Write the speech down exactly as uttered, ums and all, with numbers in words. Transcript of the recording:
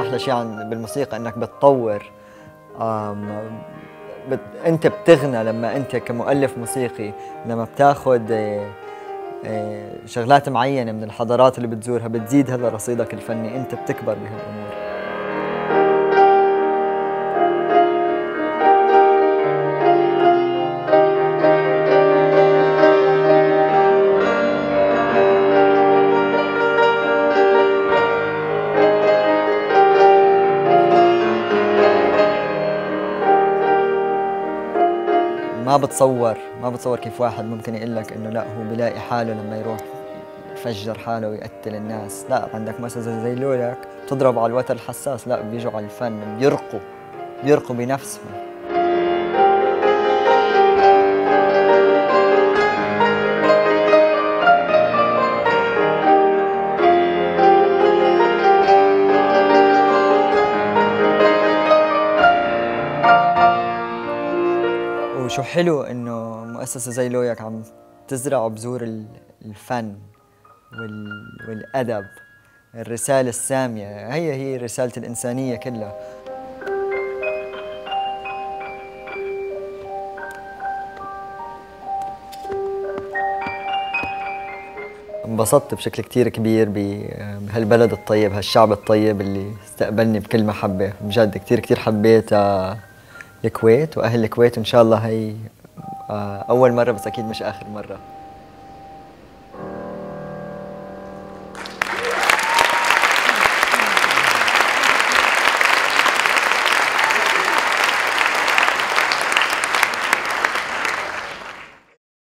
أحلى شيء عن بالموسيقى إنك بتطور. آم، بت... أنت بتغنى لما أنت كمؤلف موسيقي لما بتاخد آه، آه، شغلات معينة من الحضارات اللي بتزورها بتزيد هذا رصيدك الفني، أنت بتكبر بهالأمور. ما بتصور ما بتصور كيف واحد ممكن يقول لك انه لا هو بيلاقي حاله لما يروح يفجر حاله ويقتل الناس. لا، عندك مثلا زي لولك بتضرب على الوتر الحساس، لا بيجوا على الفن بيرقوا بيرقوا بنفسهم. وشو حلو انه مؤسسة زي لوياك عم تزرع بذور الفن وال- والأدب، الرسالة السامية، هي هي رسالة الإنسانية كلها. انبسطت بشكل كتير كبير بهالبلد الطيب، هالشعب الطيب اللي استقبلني بكل محبة. بجد كتير كتير حبيت آه، الكويت وأهل الكويت، وإن شاء الله هي آه، أول مرة بس أكيد مش آخر مرة.